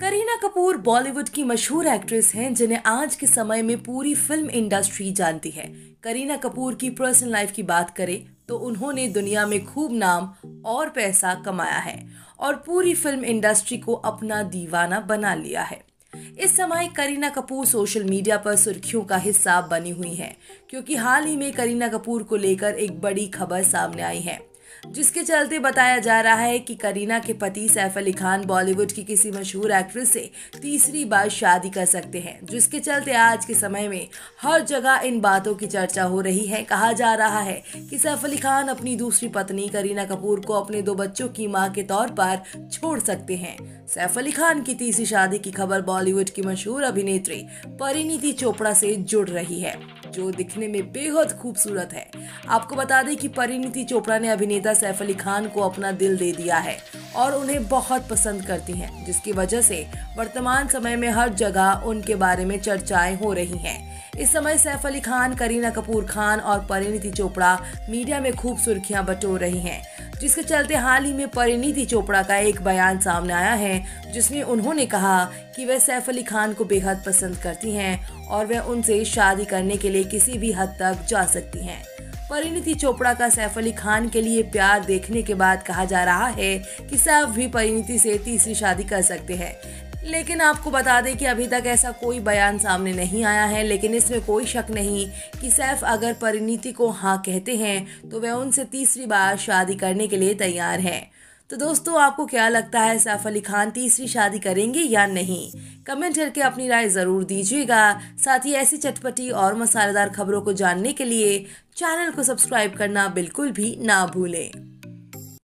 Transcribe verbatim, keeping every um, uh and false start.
करीना कपूर बॉलीवुड की मशहूर एक्ट्रेस हैं जिन्हें आज के समय में पूरी फिल्म इंडस्ट्री जानती है। करीना कपूर की पर्सनल लाइफ की बात करें तो उन्होंने दुनिया में खूब नाम और पैसा कमाया है और पूरी फिल्म इंडस्ट्री को अपना दीवाना बना लिया है। इस समय करीना कपूर सोशल मीडिया पर सुर्खियों का हिस्सा बनी हुई हैं, क्योंकि हाल ही में करीना कपूर को लेकर एक बड़ी खबर सामने आई है, जिसके चलते बताया जा रहा है कि करीना के पति सैफ अली खान बॉलीवुड की किसी मशहूर एक्ट्रेस से तीसरी बार शादी कर सकते हैं, जिसके चलते आज के समय में हर जगह इन बातों की चर्चा हो रही है। कहा जा रहा है कि सैफ अली खान अपनी दूसरी पत्नी करीना कपूर को अपने दो बच्चों की मां के तौर पर छोड़ सकते हैं। सैफ अली खान की तीसरी शादी की खबर बॉलीवुड की मशहूर अभिनेत्री परिणीति चोपड़ा से जुड़ रही है, जो दिखने में बेहद खूबसूरत है। आपको बता दें कि परिणीति चोपड़ा ने अभिनेता सैफ अली खान को अपना दिल दे दिया है और उन्हें बहुत पसंद करती हैं, जिसकी वजह से वर्तमान समय में हर जगह उनके बारे में चर्चाएं हो रही हैं। इस समय सैफ अली खान, करीना कपूर खान और परिणीति चोपड़ा मीडिया में खूब सुर्खियां बटोर रही हैं, जिसके चलते हाल ही में परिणीति चोपड़ा का एक बयान सामने आया है, जिसमें उन्होंने कहा कि वे सैफ अली खान को बेहद पसंद करती हैं और वे उनसे शादी करने के लिए किसी भी हद तक जा सकती हैं। परिणीति चोपड़ा का सैफ अली खान के लिए प्यार देखने के बाद कहा जा रहा है कि सैफ भी परिणीति से तीसरी शादी कर सकते हैं, लेकिन आपको बता दें कि अभी तक ऐसा कोई बयान सामने नहीं आया है। लेकिन इसमें कोई शक नहीं कि सैफ अगर परिणीति को हाँ कहते हैं तो वे उनसे तीसरी बार शादी करने के लिए तैयार हैं। तो दोस्तों, आपको क्या लगता है, सैफ अली खान तीसरी शादी करेंगे या नहीं? कमेंट करके अपनी राय ज़रूर दीजिएगा। साथ ही ऐसी चटपटी और मसालेदार खबरों को जानने के लिए चैनल को सब्सक्राइब करना बिल्कुल भी ना भूलें।